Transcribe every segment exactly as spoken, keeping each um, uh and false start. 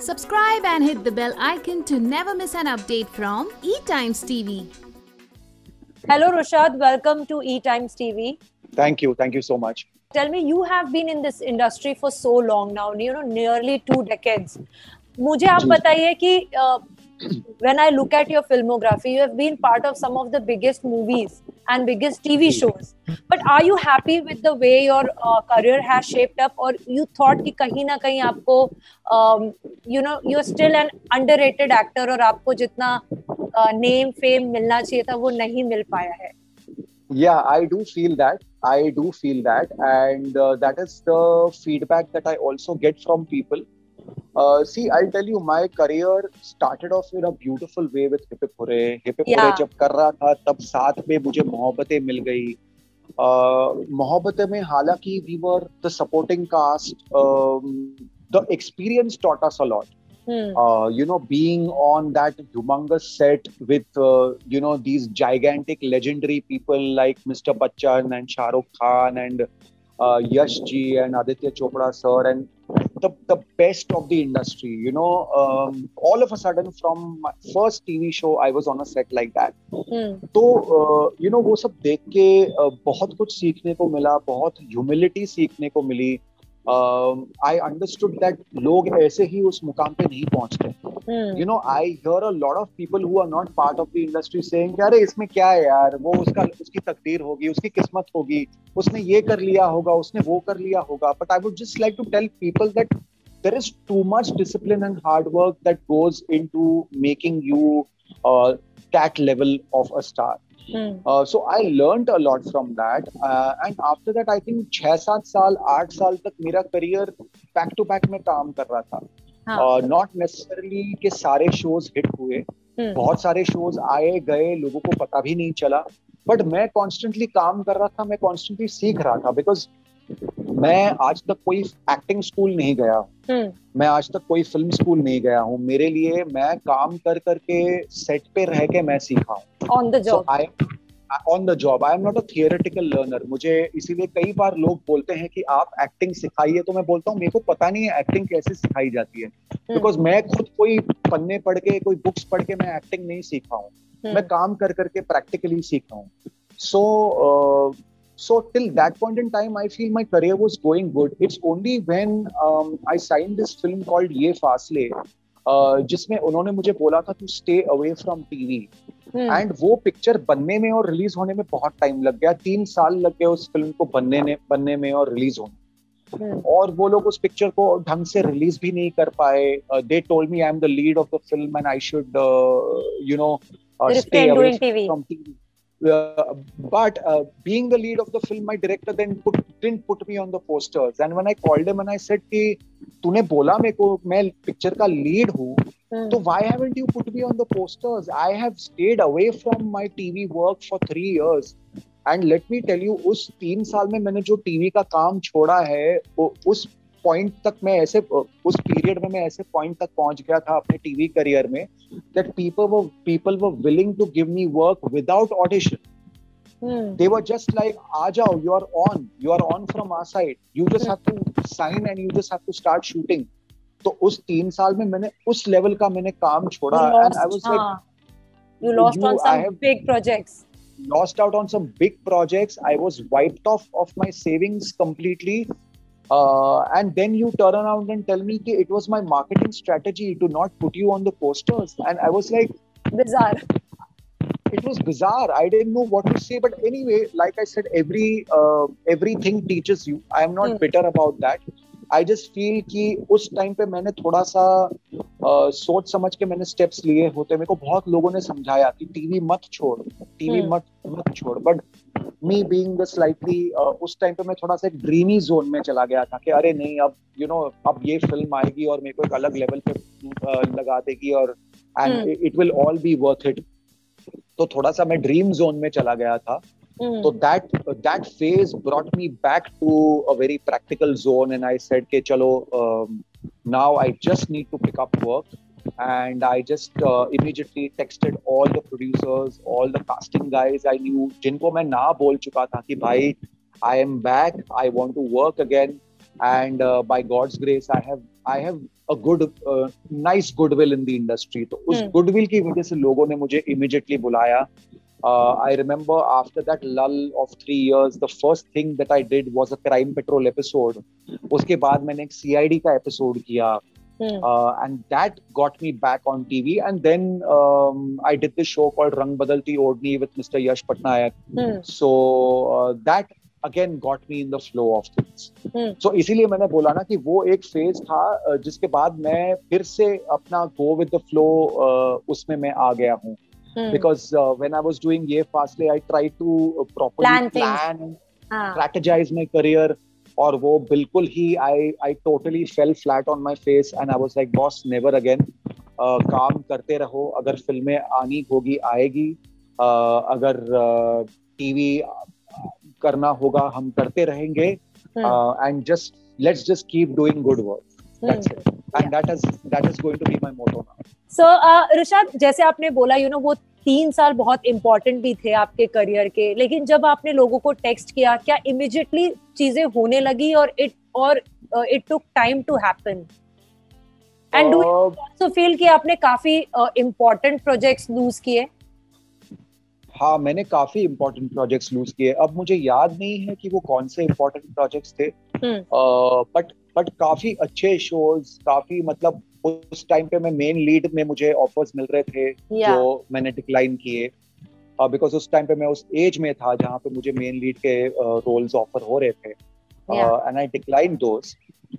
Subscribe and hit the bell icon to never miss an update from E-Times T V. Hello Rushad, welcome to E-Times T V. Thank you, thank you so much. Tell me, you have been in this industry for so long now, you know, nearly two decades. मुझे आप बताइए कि uh, when I look at your filmography, you have been part of some of the biggest movies and biggest T V shows. But are you happy with the way your uh, career has shaped up, or you thought कि कहीं ना कहीं आपको, um, you know, you're still an underrated actor और आपको जितना uh, name, fame मिलना चाहिए था वो नहीं मिल पाया है? Yeah, I do feel that. I do feel that, and uh, that is the feedback that I also get from people. Uh, see, I'll tell you, my career started off in a beautiful way with Hip Hip Hooray. Hip Hip Hooray जब कर रहा था, तब साथ में मुझे मोहब्बतें मिल गई. Uh, Mohabbatein में हालांकि we were the supporting cast. Um, the experience taught us a lot. Hmm. Uh, you know, being on that humongous set with, uh, you know, these gigantic legendary people like Mister Bachchan and Shah Rukh Khan and uh, Yash ji and Aditya Chopra sir and the, the best of the industry, you know, um, all of a sudden from my first T V show, I was on a set like that. Hmm. तो, uh, you know, वो सब देख के uh, बहुत कुछ सीखने को मिला, बहुत humility सीखने को मिली. Um, I understood that लोग ऐसे ही उस मुकाम पे नहीं पहुंचते. Hmm. You know, I hear a lot of people who are not part of the industry saying कि अरे इसमें क्या है यार, वो उसका उसकी तकदीर होगी, उसकी किस्मत होगी, उसने ये कर लिया होगा, उसने वो कर लिया होगा. But I would just like to tell people that there is too much discipline and hard work that goes into making you uh, that level of a star. Hmm. Uh, so I learned a lot from that, uh, and after that I think छह सात साल आठ साल तक मेरा career back to back में काम कर रहा था. हाँ. uh, not necessarily के सारे shows hit हुए. hmm. बहुत सारे shows आए गए, लोगों को पता भी नहीं चला, but मैं constantly काम कर रहा था, मैं constantly सीख रहा था, because मैं आज तक कोई एक्टिंग स्कूल नहीं गया. hmm. मैं आज तक कोई फिल्म स्कूल नहीं गया हूँ. मेरे लिए मैं काम कर करके सेट पे रह के मैं सीखा हूँ. On the job. On the job. I am not a theoretical learner. मुझे इसीलिए कई बार लोग बोलते हैं कि आप एक्टिंग सिखाइए, तो मैं बोलता हूँ मेरे को पता नहीं है एक्टिंग कैसे सिखाई जाती है, बिकॉज मैं खुद कोई पन्ने पढ़ के, कोई बुक्स पढ़ के मैं एक्टिंग नहीं सीखा हूँ. hmm. मैं काम कर करके प्रैक्टिकली सीखा हूँ. सो So till that point in time, I feel my career was going good. It's only when um, I signed this film called Ye Faasle, uh, जिसमें उन्होंने मुझे बोला था to stay away from T V. Hmm. And वो picture बनने में और release होने में बहुत टाइम लग गया. तीन साल लग गए उस फिल्म को बनने में बनने में और रिलीज होने. Hmm. और वो लोग उस पिक्चर को ढंग से रिलीज भी नहीं कर पाए. They told me I'm the lead of the film and I should, uh, you know, uh, stay away from T V. Uh, but uh, being the lead of the film, my director then put, didn't put me on the posters. And when I called him and I said कि तूने बोला मेरे को मैं picture का lead हूँ, तो why haven't you put me on the posters? I have stayed away from my T V work for three years. And let me tell you, उस तीन साल में मैंने जो टीवी का काम छोड़ा है, उस पॉइंट तक मैं ऐसे उस पीरियड में मैं ऐसे पॉइंट तक पहुंच गया था अपने टीवी करियर में that people were people were willing to give me work without audition. Hmm. They were just like, "आ जाओ, you are on, you are on from our side. You just hmm. have to sign and you just have to start shooting." तो उस तीन साल में मैंने उस level का मैंने काम छोड़ा. Lost, and I was हाँ. like, you lost you, on some big projects. Lost out on some big projects. I was wiped off of my savings completely. Uh, and then you turn around and tell me that it was my marketing strategy to not put you on the posters. And I was like, bizarre. It was bizarre. I didn't know what to say. But anyway, like I said, every uh, everything teaches you. I am not hmm. bitter about that. I just feel कि उस time पे मैंने थोड़ा सा uh, सोच समझ के मैंने स्टेप्स लिए होते. मेरे को बहुत लोगों ने समझाया कि टीवी मत छोड़, टीवी hmm. मत मत छोड़. But me being the slightly uh, उस टाइम पे मैं थोड़ा सा एक ड्रीमी जोन में चला गया था कि अरे नहीं, अब यू नो अब ये फिल्म आएगी और मेरे को एक अलग लेवल पे uh, लगा देगी और and it will all be worth it. तो थोड़ा सा मैं ड्रीम जोन में चला गया था. Hmm. So that that phase brought me back to a very practical zone, and I said कि चलो um, now I just need to pick up work. And I just uh, immediately texted all the producers, all the casting guys I knew, जिनको मैं ना बोल चुका था कि भाई I am back, I want to work again, and uh, by God's grace I have I have a good, uh, nice goodwill in the industry. तो उस Hmm. goodwill की वजह से लोगों ने मुझे immediately बुलाया. Uh, I remember after that lull of three years, the first thing that I did was a Crime Patrol episode. उसके बाद मैंने एक C I D का episode किया. Hmm. Uh, and that got me back on T V. And then um, I did this show called Rang Badalti Odni with Mister Yash Patnaik. Hmm. So uh, that again got me in the flow of things. Hmm. So इसीलिए मैंने बोला ना कि वो एक phase था uh, जिसके बाद मैं फिर से अपना go with the flow uh, उसमें मैं आ गया हूँ. Hmm. Because uh, when I was doing Ye Faasley, I tried to uh, properly Plan things. plan, हाँ. strategize my career. और वो बिल्कुल ही I I totally fell flat on my face and I was like, boss, never again. Uh, काम करते रहो. अगर फिल्में आनी होगी आएगी. Uh, अगर टीवी uh, करना होगा हम करते रहेंगे. Hmm. Uh, and just let's just keep doing good work. That's Hmm. it. And that is that is going to be my motto now. So, uh, ऋषाद, जैसे आपने बोला, यू नो वो तीन साल बहुत इम्पोर्टेंट भी थे आपके करियर के, लेकिन जब आपने लोगों को टेक्स्ट किया, क्या इमिडिएटली चीजें होने लगी और इट और it took time to happen? And do you also feel कि आपने काफी इम्पोर्टेंट प्रोजेक्ट्स लूज किए? हाँ, मैंने काफी इम्पोर्टेंट प्रोजेक्ट्स लूज किए. अब मुझे याद नहीं है कि वो कौन से इम्पोर्टेंट प्रोजेक्ट्स थे, बट बट काफी अच्छे शोज, काफी मतलब उस टाइम पे मैं मेन लीड में मुझे ऑफर्स मिल रहे थे Yeah. जो मैंने डिक्लाइन किए, बिकॉज उस टाइम पे मैं उस एज में था जहाँ पे मुझे मेन लीड के रोल्स ऑफर हो रहे थे, एंड आई डिक्लाइन दोस.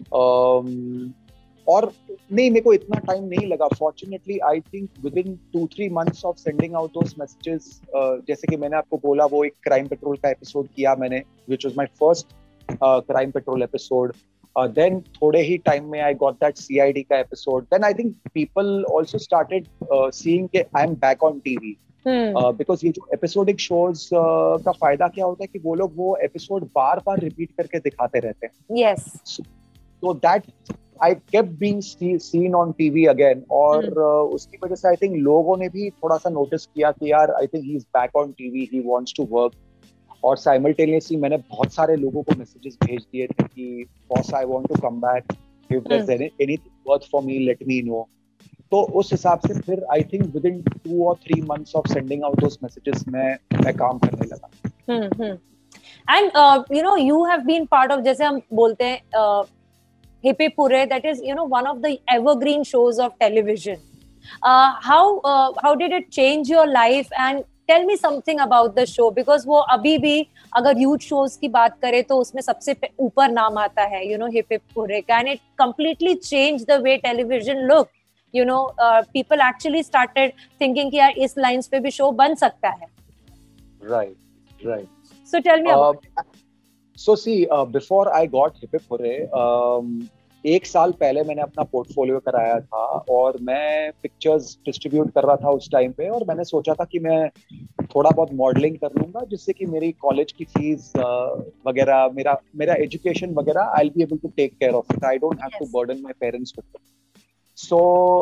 और नहीं, मेरे को इतना टाइम नहीं लगा. Fortunately I think within two three months of sending out those messages, जैसे कि मैंने आपको बोला वो एक क्राइम पेट्रोल का एपिसोड किया मैंने, which was my first Crime Patrol episode. Then थोड़े ही टाइम में I got that C I D का episode. Then I think people also started seeing कि I am back on TV, because ये जो एपिसोडिक शोज का फायदा क्या होता है कि वो लोग वो एपिसोड बार बार रिपीट करके दिखाते रहते हैं. Yes. So that I kept being see, seen on T V again. और Hmm. uh, उसकी वजह से I think लोगों ने भी थोड़ा सा नोटिस किया कि यार I think he's back on T V, he wants to work. और simultaneously मैंने बहुत सारे लोगों को मैसेजेस भेज दिए थे कि boss, I want to come back. If there's any, anything worth for me, let me know. तो उस हिसाब से फिर I think within two or three months of sending out those messages मैं मैं काम करने लगा. Hmm. Hmm. And uh, you know, you have been part of, जैसे हम बोलते हैं, uh, Hip Hip Hooray, that is, you know, one of the evergreen shows of television. Uh, how uh, how did it change your life? And tell me something about the show, because वो अभी भी अगर youth shows की बात करें तो उसमें सबसे ऊपर नाम आता है, you know, Hip Hip Hooray, and it completely changed the way television looked. You know, uh, people actually started thinking कि यार इस lines पे भी show बन सकता है. Right, right. So tell me about Uh, so see, uh, before I got Hip Hip Hooray, um, एक साल पहले मैंने अपना पोर्टफोलियो कराया था और मैं पिक्चर्स डिस्ट्रीब्यूट कर रहा था उस टाइम पे, और मैंने सोचा था कि मैं थोड़ा बहुत मॉडलिंग कर लूंगा जिससे कि मेरी कॉलेज की फीस वगैरह, मेरा मेरा एजुकेशन वगैरह, I will be able to take care of it. I don't have to burden my parents with it. So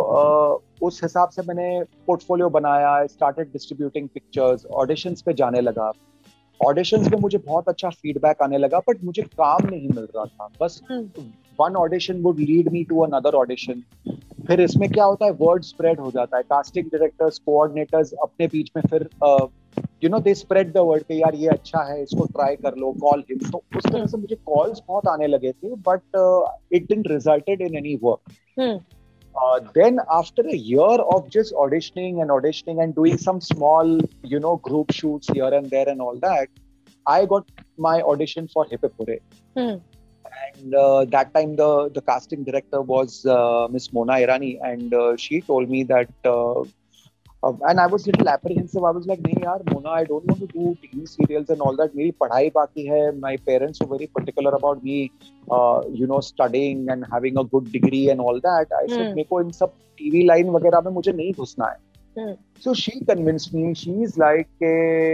उस हिसाब से मैंने पोर्टफोलियो बनाया, स्टार्टेड डिस्ट्रीब्यूटिंग पिक्चर्स, ऑडिशंस पे जाने लगा. ऑडिशंस में मुझे बहुत अच्छा फीडबैक आने लगा, बट मुझे काम नहीं मिल रहा था. बस one audition would lead me to another audition. फिर इसमें क्या होता है, वर्ड स्प्रेड हो जाता है. कास्टिंग डायरेक्टर्स, कोऑर्डिनेटर्स अपने बीच में फिर you know they spread the word कि यार ये अच्छा है, इसको ट्राई कर लो, कॉल हिम. तो उस तरह से मुझे कॉल्स बहुत आने लगे थे, but it didn't resulted in any work. Uh, then after a year of just auditioning and auditioning and doing some small, you know, group shoots here and there and all that, I got my audition for Hip Hip Hooray. Hmm. And uh, that time the the casting director was uh, Miss Mona Irani, and uh, she told me that uh, uh, and I was little apprehensive. I was like, nahi yaar Mona, I don't want to do T V serials and all that. मेरी पढ़ाई बाकी है. My parents were very particular about me uh, you know, studying and having a good degree and all that. I said, मेरे को इन सब T V line वगैरह में मुझे नहीं घुसना है. Hmm. So she convinced me. She's like,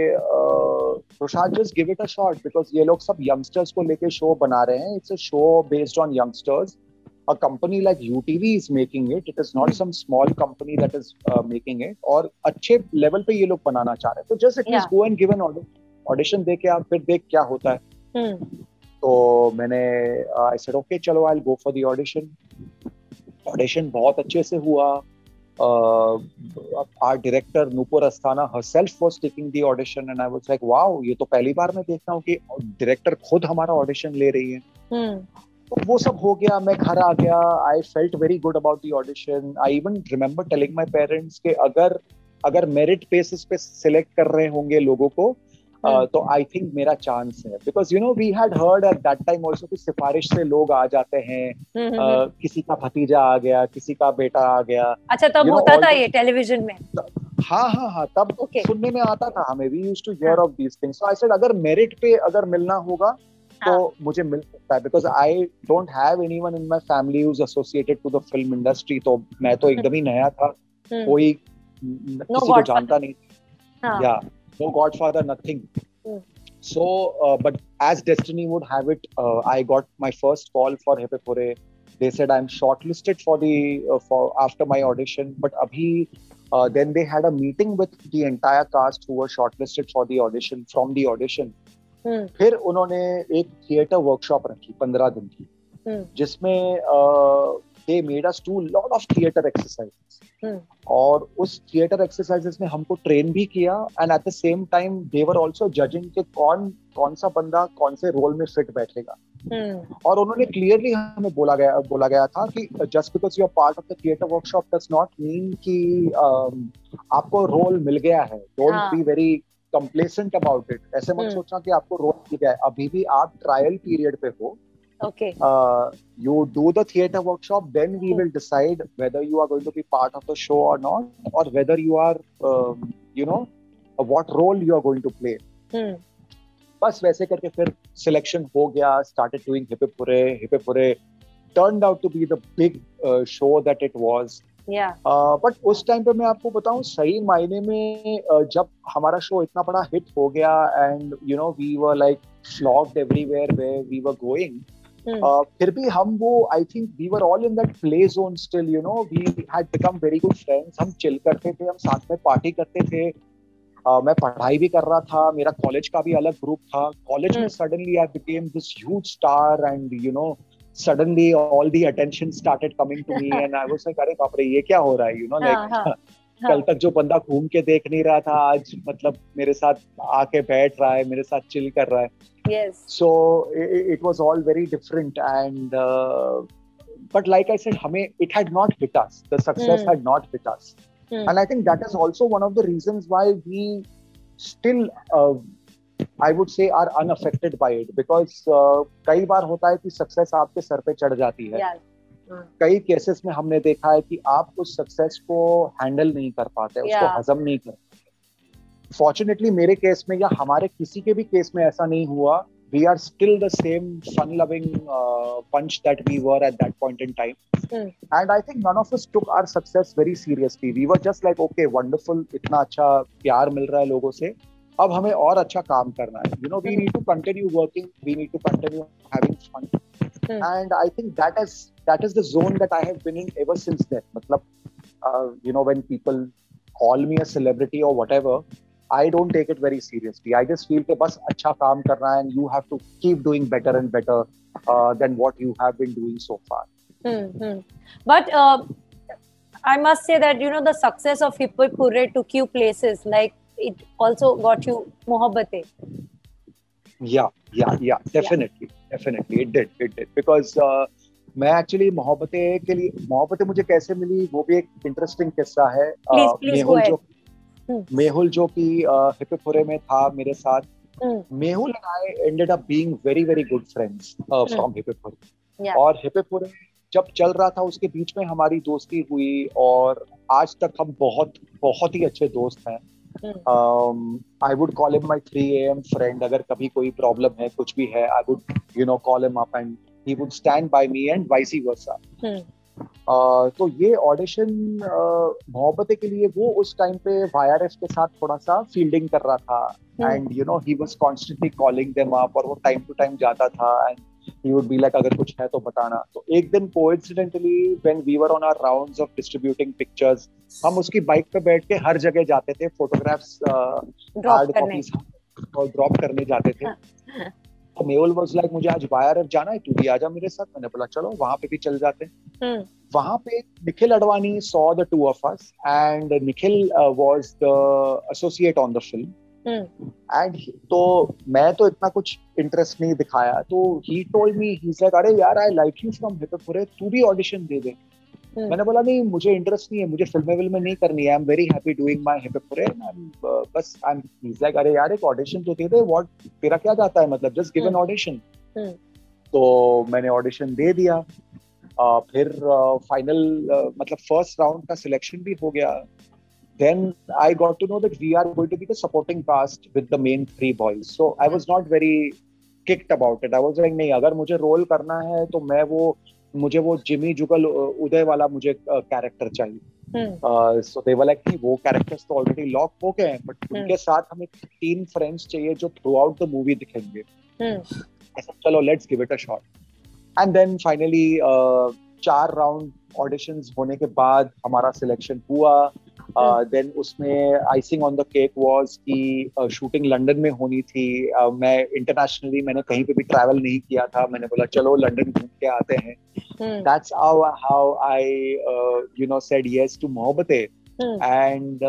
uh, Roshad, just give it a shot because ये लोग सब youngsters को लेके show बना रहे हैं. It's a show based on youngsters. A company like U T V is making it. It is not some small company that is uh, making it. और अच्छे level पे ये लोग बनाना चाह रहे हैं. So just at least Yeah. go and give an audition. दे के आप फिर देख क्या होता है. Hmm. तो मैंने I said okay, चलो I'll go for the audition. Audition बहुत अच्छे से हुआ. uh, our director Nupur Asthana herself was taking the audition and I was like wow, ये तो पहली बार मैं देख रहा हूँ कि डायरेक्टर खुद हमारा ऑडिशन ले रही है. hmm. तो वो सब हो गया, मैं घर आ गया. I felt very good about the audition. I even remember telling my parents कि अगर अगर मेरिट बेसिस पे सिलेक्ट कर रहे होंगे लोगों को Uh, तो आई थिंक मेरा चांस है, because you know we had heard at that time also कि सिफारिश से लोग आ जाते हैं. uh, किसी का भतीजा आ गया, किसी का बेटा आ गया. अच्छा, तब you होता know, था ये टेलीविजन में? हाँ हाँ हाँ तब okay. सुनने में आता था हमें. We used to hear of these things. So I said अगर मेरिट पे अगर मिलना होगा तो हाँ. मुझे मिल सकता है, because I don't have anyone in my family who is associated to the film industry. तो मैं तो एकदम ही नया था, कोई किसी को जानता नहीं. या no godfather, nothing. mm. So uh, but as destiny would have it, uh, I got my first call for Hippe Pure. They said I'm shortlisted for the uh, for after my audition, but abhi uh, then they had a meeting with the entire cast who were shortlisted for the audition from the audition. mm. फिर उन्होंने एक theatre workshop रखी पंद्रह दिन की, mm. जिसमें uh, they made us do lot of theater exercises. hmm. और उस theater exercises में हमको ट्रेन भी किया and at the same time they were also judging कि कौन कौन सा बंदा कौन से रोल में फिट बैठेगा. hmm. और उन्होंने क्लियरली हमें बोला गया बोला गया था कि just because you are part of the theater workshop does not mean कि um, आपको रोल मिल गया है. don't हाँ. be very complacent about it. ऐसे मत hmm. सोचना कि आपको रोल मिल गया है. अभी भी आप ट्रायल पीरियड पे हो. Okay. Uh, you do the theater workshop, then we hmm. will decide whether you are going to be part of the show or not, or whether you are, um, you know, uh, what role you are going to play. Hmm. बस वैसे करके फिर selection हो गया. Started doing Hippe Pure. Hippe Pure turned out to be the big uh, show that it was. Yeah. Uh, but उस time पे मैं आपको बताऊं सही मायने में uh, जब हमारा शो इतना बड़ा हिट हो गया and you know we were like flogged everywhere where we were going. Hmm. Uh, फिर भी हम वो I think we were all in that play zone still. You know we had become very good friends. हम chill करते थे, हम साथ में पार्टी करते थे. uh, मैं पढ़ाई भी कर रहा था, मेरा कॉलेज का भी अलग ग्रुप था. कॉलेज में suddenly I became this huge star and you know suddenly all the attention started coming to me and I was like अरे बाप रे ये क्या हो रहा है. यू नो लाइक कल तक जो बंदा घूम के देख नहीं रहा था आज मतलब मेरे साथ आके बैठ रहा है, मेरे साथ चिल कर रहा है. Yes. So it, it was all very different and uh, but like I said, hame it had not hit us. The success mm. had not hit us. Mm. And I think that is also one of the reasons why we still uh, I would say are unaffected by it because uh, कई बार होता है कि success आपके sir पे चढ़ जाती है. Yeah. mm. कई केसेस में हमने देखा है कि आप उस सक्सेस को हैंडल नहीं कर पाते, yeah. उसको हजम नहीं कर. फॉर्चुनेटली मेरे केस में या हमारे किसी के भी केस में ऐसा नहीं हुआ. We are still the same fun loving bunch that we were at that point in time and I think none of us took our success very seriously. We were just like okay wonderful, इतना अच्छा प्यार मिल रहा है लोगों से, अब हमें और अच्छा काम करना है. You know we need to continue working, we need to continue having fun and I think that is that is the zone that I have been in ever since then. मतलब you know when people call me a celebrity और whatever, I don't take it very seriously. I just feel कि बस अच्छा काम करना है and you have to keep doing better and better uh, than what you have been doing so far. Mm-hmm. But uh, I must say that you know the success of Hippe Pure took you places. Like it also got you Mohabbatein. Yeah, yeah, yeah. Definitely, yeah. definitely, it did, it did. Because uh, मैं actually Mohabbatein के लिए मोहब्बतें मुझे कैसे मिली वो भी एक interesting किस्सा है. Please, please मेहुल go जो मेहुल जो कि हिप्पे पुरे में था मेरे साथ, Mehul and I ended up being very very good friends from हिप्पे पुरे. और हिप्पे पुरे जब चल रहा था उसके बीच में हमारी दोस्ती हुई और आज तक हम बहुत बहुत ही अच्छे दोस्त हैं. I would call him my three A M friend. अगर कभी कोई प्रॉब्लम है कुछ भी है I would you know call him up and he would stand by me and vice versa. Uh, तो ये ऑडिशन मोहब्बतें के लिए वो उस टाइम पे वाईआरएफ के साथ थोड़ा सा फील्डिंग कर रहा था and you know he was constantly calling them up और वो टाइम टू टाइम जाता था and he would be like अगर कुछ है तो बताना. तो एक दिन coincidentally when we were on our rounds of distributing pictures, हम उसकी बाइक पे बैठ के हर जगह जाते थे, फोटोग्राफ्स हार्ड कॉपीज और ड्रॉप करने जाते थे. तो मेहुल वाज लाइक मुझे आज वाई आर एफ जाना है, तू भी आजा मेरे साथ। मैंने बोला चलो वहां पे भी चल जाते हैं। Hmm. वहां पे Nikhil Advani saw the two of us and Nikhil uh, was the associate on the film. Hmm. And he, तो मैं तो इतना कुछ इंटरेस्ट नहीं दिखाया, तो he told me, he's like अरे यार I like you from हिप्पोपुरे, तू भी ऑडिशन दे दे। Hmm. मैंने बोला नहीं मुझे इंटरेस्ट नहीं है, मुझे फिल्में विल्में नहीं करनी है, I am very happy doing my हिप्पोपुरे, बस I am. He is like अरे यार एक ऑडिशन तो दे दे, व्हाट तेरा क्या जाता है, मतलब जस्ट गिव एन ऑडिशन। तो मैंने ऑडिशन दे दिया। uh, फिर फाइनल uh, uh, मतलब फर्स्ट राउंड का सिलेक्शन भी हो गया। Then I got to know that we are going to be the supporting cast with the main three boys. So I was not very kicked about it. I was like नहीं, अगर मुझे role करना है तो मैं वो मुझे वो जिमी जुगल उदय वाला मुझे कैरेक्टर uh, चाहिए। सो दे वर लाइक नहीं, वो कैरेक्टर्स तो ऑलरेडी लॉक हो गए हैं, बट उनके साथ हमें तीन फ्रेंड्स चाहिए जो थ्रू आउट द मूवी दिखेंगे। ऐसा चलो let's give it a shot. And then finally चार राउंड ऑडिशंस होने के बाद हमारा सिलेक्शन हुआ। देन uh, उसमें icing on the cake was कि शूटिंग uh, लंदन में होनी थी। uh, मैं इंटरनेशनली मैंने कहीं पे भी ट्रैवल नहीं किया था, मैंने बोला चलो लंदन घूम के आते हैं। That's how how I you know said yes to Mohabbatein, and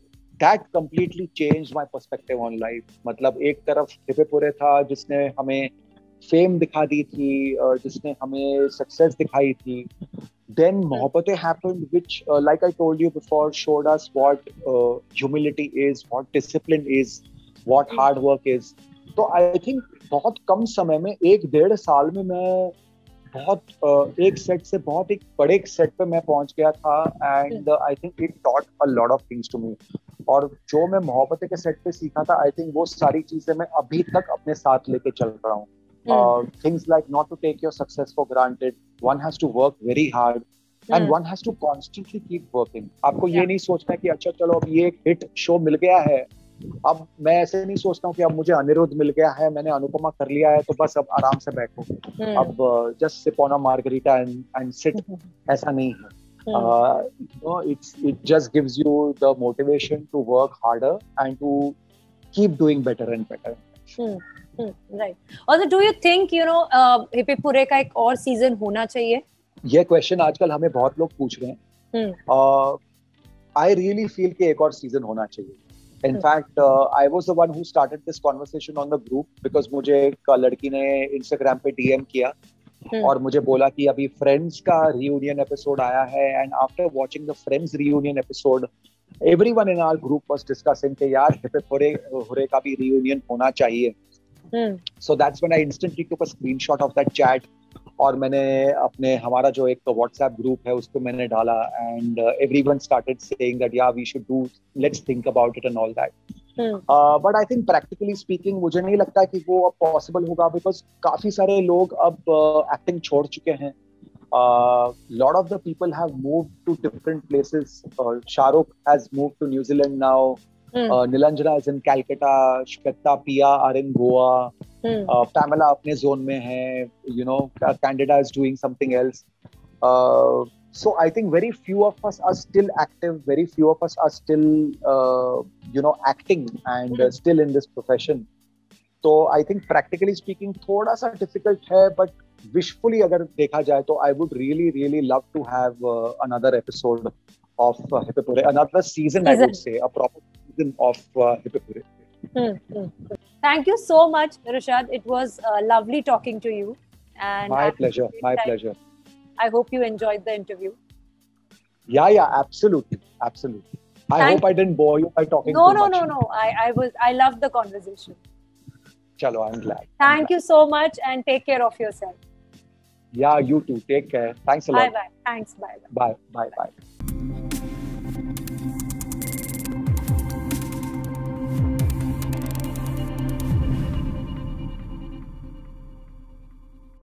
that completely changed my perspective on life. मतलब एक तरफ हिप्पोपुरे था जिसने हमें फेम दिखा दी थी, uh, जिसने हमें सक्सेस दिखाई थी। Then Mohabbatein happened, which, uh, like I told you before, showed us what uh, humility is, what discipline is, what hard work is. तो I think बहुत कम समय में, एक डेढ़ साल में मैं बहुत uh, एक सेट से बहुत एक बड़े सेट पे मैं पहुंच गया था, and uh, I think it taught a lot of things to me. और जो मैं मोहब्बतें के सेट पे सीखा था, I think वो सारी चीजें मैं अभी तक अपने साथ लेके चल रहा हूँ। Uh, things like not to take your success for granted. One has to work very hard, and mm. one has to constantly keep working. आपको yeah. ये नहीं सोचना कि अच्छा चलो अब ये एक हिट शो मिल गया है, अब मैं ऐसे नहीं सोचता हूँ कि अब मुझे अनिरुद्ध मिल गया है, मैंने अनुपमा कर लिया है तो बस अब आराम से बैठो, mm. अब just sip on a margarita and and sit. ऐसा नहीं है। mm. uh, you know, it's it just gives you the motivation to work harder and to keep doing better and better. mm. Right. और do you think you know हिप्पोपुरे का एक और season होना चाहिए? ये क्वेश्चन आजकल हमें बहुत लोग पूछ रहे हैं। आई रियली फील कि एक और सीजन होना चाहिए। In fact I was the one who started this conversation on the group, because मुझे एक लड़की ने इंस्टाग्राम पे डीएम किया hmm. और मुझे बोला कि अभी फ्रेंड्स का रियूनियन एपिसोड आया है, and after watching the Friends reunion episode everyone in our group was discussing कि यार हिप्पोपुरे का भी रियूनियन होना चाहिए। Hmm. So that's when I instantly took a screenshot of that chat, और मैंने अपने हमारा जो एक WhatsApp ग्रुप है उस पे मैंने डाला, and uh, everyone started saying that yeah we should do, let's think about it and all that. Hmm. Uh, but I think practically speaking मुझे नहीं लगता कि वो अब possible होगा, because काफी सारे लोग अब uh, acting छोड़ चुके हैं। Uh, lot of the people have moved to different places. uh, Shahrukh has moved to New Zealand now. Hmm. Uh, Nilanjana is in Calcutta, Shweta, Pia are in Goa, hmm. uh, Pamela अपने zone में है, you know, Candida is doing something else. Uh, so I think very few of us are still active, very few of us are still, uh, you know, acting and hmm. uh, still in this profession. So I think practically speaking थोड़ा सा difficult है, but wishfully अगर देखा जाए तो I would really really love to have uh, another episode of uh, Hippopure, another season, season I would say, a proper season of uh, Hippopure. Hmm. Thank you so much, Rishad. It was uh, lovely talking to you. And my pleasure, my time. pleasure. I hope you enjoyed the interview. Yeah, yeah, absolutely, absolutely. I Thank hope I didn't bore you by talking no, too no, much. No, no, no. I, I was, I loved the conversation. Chalo, I'm glad. Thank I'm you glad. so much, and take care of yourself. Yeah, you too. Take care. Thanks a lot. Bye, bye. Thanks. Bye, bye. Bye, bye, bye.